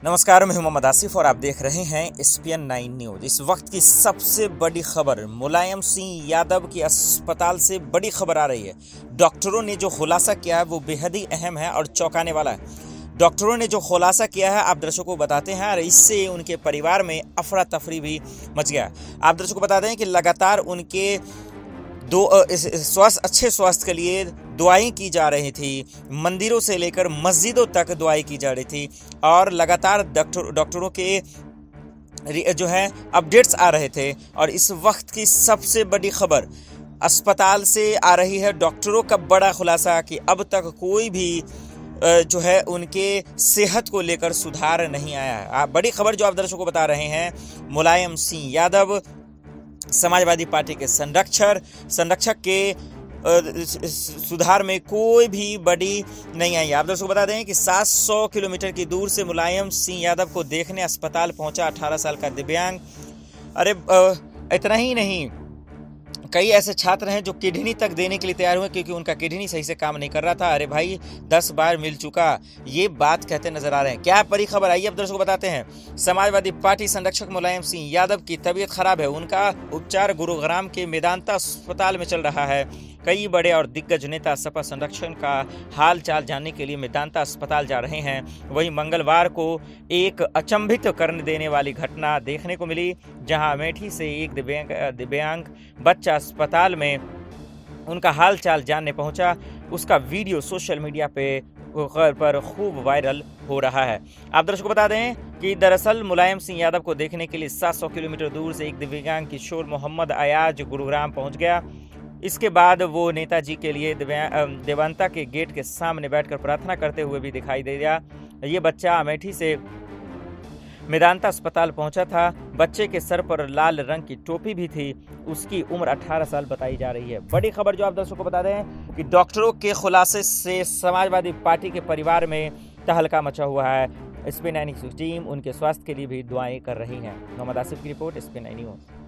नमस्कार, मैं हूं मोहम्मद आसिफ और आप देख रहे हैं SPN9 न्यूज। इस वक्त की सबसे बड़ी खबर, मुलायम सिंह यादव की अस्पताल से बड़ी खबर आ रही है। डॉक्टरों ने जो खुलासा किया है वो बेहद ही अहम है और चौंकाने वाला है। डॉक्टरों ने जो खुलासा किया है आप दर्शकों को बताते हैं और इससे उनके परिवार में अफरा तफरी भी मच गया। आप दर्शकों को बताते हैं कि लगातार उनके अच्छे स्वास्थ्य के लिए दुआएं की जा रही थी, मंदिरों से लेकर मस्जिदों तक दुआएं की जा रही थी और लगातार डॉक्टरों के जो है अपडेट्स आ रहे थे। और इस वक्त की सबसे बड़ी खबर अस्पताल से आ रही है, डॉक्टरों का बड़ा खुलासा कि अब तक कोई भी जो है उनके सेहत को लेकर सुधार नहीं आया है। बड़ी खबर जो आप दर्शकों को बता रहे हैं, मुलायम सिंह यादव समाजवादी पार्टी के संरक्षक के सुधार में कोई भी बड़ी नहीं आई। आप दर्शकों को बता दें कि 700 किलोमीटर की दूर से मुलायम सिंह यादव को देखने अस्पताल पहुंचा 18 साल का दिव्यांग। अरे इतना ही नहीं, कई ऐसे छात्र हैं जो किडनी तक देने के लिए तैयार हुए क्योंकि उनका किडनी सही से काम नहीं कर रहा था। अरे भाई 10 बार मिल चुका, ये बात कहते नजर आ रहे हैं। क्या बड़ी खबर आई अब दर्शकों को बताते हैं। समाजवादी पार्टी संरक्षक मुलायम सिंह यादव की तबीयत खराब है, उनका उपचार गुरुग्राम के मेदांता अस्पताल में चल रहा है। कई बड़े और दिग्गज नेता सपा संरक्षण का हाल चाल जानने के लिए मेदांता अस्पताल जा रहे हैं। वहीं मंगलवार को एक अचंभित करने देने वाली घटना देखने को मिली, जहां अमेठी से एक दिव्यांग बच्चा अस्पताल में उनका हाल चाल जानने पहुंचा। उसका वीडियो सोशल मीडिया पर खूब वायरल हो रहा है। आप दर्शकों को बता दें कि दरअसल मुलायम सिंह यादव को देखने के लिए 700 किलोमीटर दूर से एक दिव्यांग किशोर मोहम्मद अयाज गुरुग्राम पहुंच गया। इसके बाद वो नेताजी के लिए देवांता के गेट के सामने बैठकर प्रार्थना करते हुए भी दिखाई दे दिया। ये बच्चा अमेठी से मेदांता अस्पताल पहुंचा था। बच्चे के सर पर लाल रंग की टोपी भी थी। उसकी उम्र 18 साल बताई जा रही है। बड़ी खबर जो आप दर्शकों को बता दें कि डॉक्टरों के खुलासे से समाजवादी पार्टी के परिवार में तहलका मचा हुआ है। SPN9 न्यूज टीम उनके स्वास्थ्य के लिए भी दुआएं कर रही है। मोहम्मद आसिफ की रिपोर्ट, SPN9 न्यूज।